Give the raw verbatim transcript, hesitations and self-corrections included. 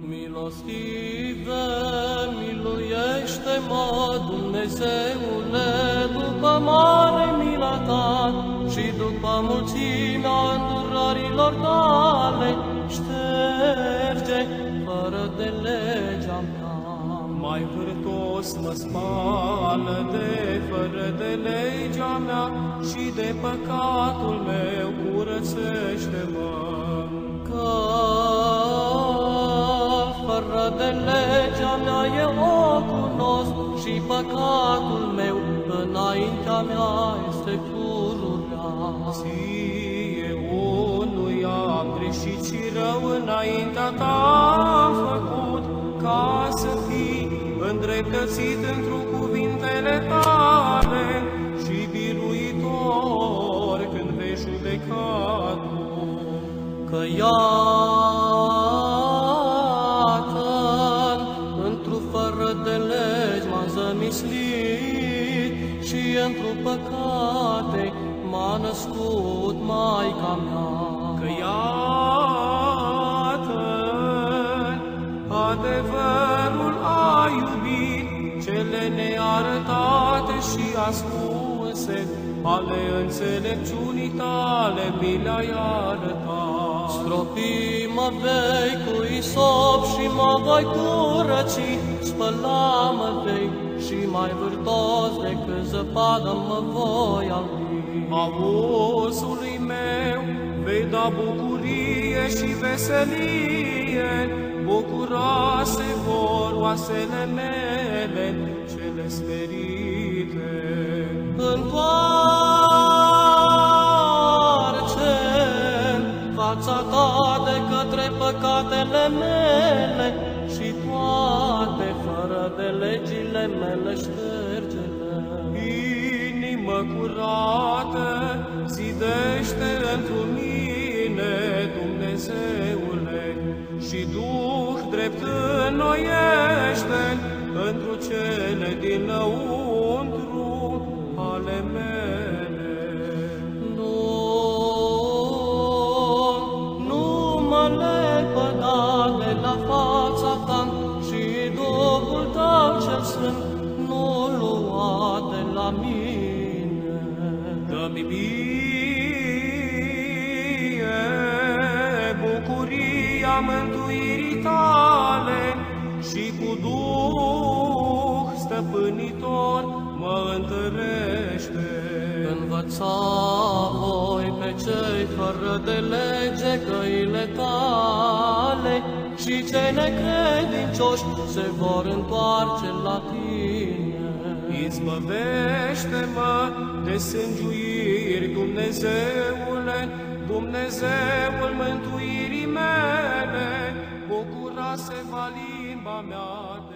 Milostive, miluiește-mă, Dumnezeule, după mare mila ta și după mulțimea îndurărilor tale, șterge fără de legea mea. Mai vârtos mă spală de fără de legea mea și de păcatul meu curățește-mă. Că fără de legea mea eu o cunosc și păcatul meu înaintea mea este pururea. Ție unui am greșit și rău înaintea ta am făcut, ca să fii îndreptățit într-o cuvintele tale și biruitor când vei judeca tu. Că iată-l, într-o fără de legi m-a zămislit și într-o păcate m-a născut Maica mea. Că iată-l, adevărul a iubit cele nearătate și ascunse, ale înțelepciunii tale mi le-ai arătat. Stropii mă vei cu isop și mă voi curăți, spăla-mă vei și mai vârtos decât zăpadă mă voi albi. Auzului meu vei da bucurie și veselie, bucura se vor oasele mele cele smerite. Întoarce fața ta de către păcatele mele și toate fără de legile mele șterge-le. Inimă curată zidește într-o mine, Dumnezeule, și Duh drept înnoiește întru cele dinăuntru ale mele. Nu, nu mă lepăda de la fața ta și Duhul tău cel sfânt nu lua de la mine. Dă-mi mie bucuria mântuirii tale și cu Duh stăpânitor mă întărește. Învăța voi pe cei fără de lege căile tale și cei necredincioși se vor întoarce la tine. Izbăvește-mă de sângiuiri, Dumnezeule, Dumnezeul mântuirii mele, bucura se va limba mea de